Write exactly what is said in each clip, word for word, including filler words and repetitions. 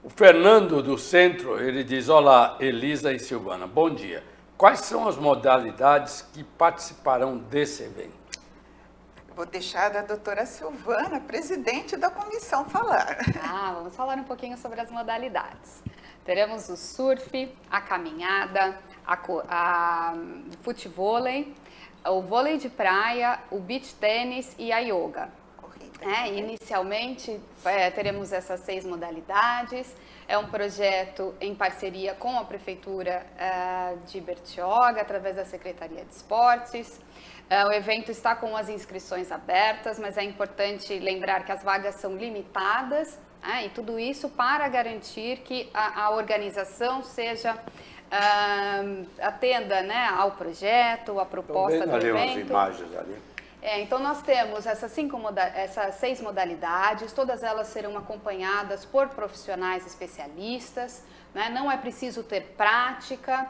O Fernando do Centro, ele diz: olá, Elisa e Silvana, bom dia. Quais são as modalidades que participarão desse evento? Vou deixar a doutora Silvana, presidente da comissão, falar. Ah, vamos falar um pouquinho sobre as modalidades. Teremos o surf, a caminhada, a, a futevôlei, o vôlei de praia, o beach tênis e a yoga. É, inicialmente é, teremos essas seis modalidades. É um projeto em parceria com a Prefeitura uh, de Bertioga, através da Secretaria de Esportes. Uh, o evento está com as inscrições abertas, mas é importante lembrar que as vagas são limitadas, né, e tudo isso para garantir que a, a organização seja uh, atenda, né, ao projeto, à proposta do ali evento. umas imagens ali. É, então nós temos essas, cinco moda essas seis modalidades, todas elas serão acompanhadas por profissionais especialistas, né? Não é preciso ter prática,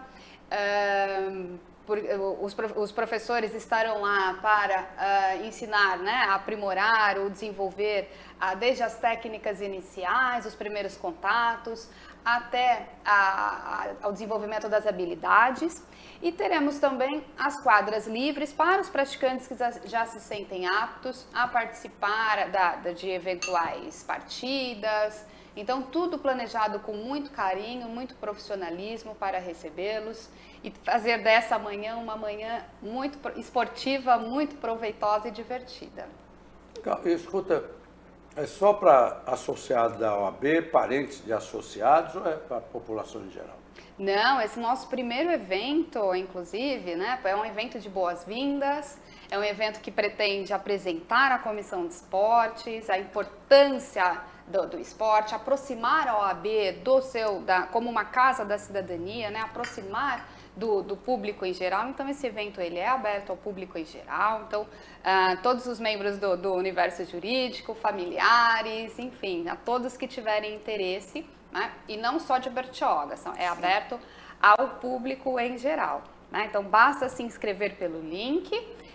uh, por, os, os professores estarão lá para uh, ensinar, né, a aprimorar ou desenvolver uh, desde as técnicas iniciais, os primeiros contatos, até a, a, ao desenvolvimento das habilidades. E teremos também as quadras livres para os praticantes que já, já se sentem aptos a participar da, da, de eventuais partidas. Então, tudo planejado com muito carinho, muito profissionalismo para recebê-los e fazer dessa manhã uma manhã muito esportiva, muito proveitosa e divertida. Escuta, é só para associados da O A B, parentes de associados, ou é para a população em geral? Não, esse nosso primeiro evento, inclusive, né, é um evento de boas-vindas, é um evento que pretende apresentar a Comissão de Esportes, a importância do, do esporte, aproximar a O A B do seu, da, como uma casa da cidadania, né, aproximar do, do público em geral. Então esse evento ele é aberto ao público em geral, então uh, todos os membros do, do universo jurídico, familiares, enfim, a todos que tiverem interesse, né? E não só de Bertioga, são, é aberto ao público em geral, né? Então basta se inscrever pelo link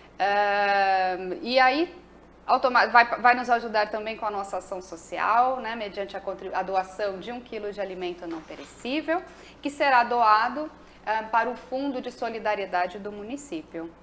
uh, e aí vai, vai nos ajudar também com a nossa ação social, né? Mediante a, a doação de um quilo de alimento não perecível, que será doado uh, para o Fundo de Solidariedade do município.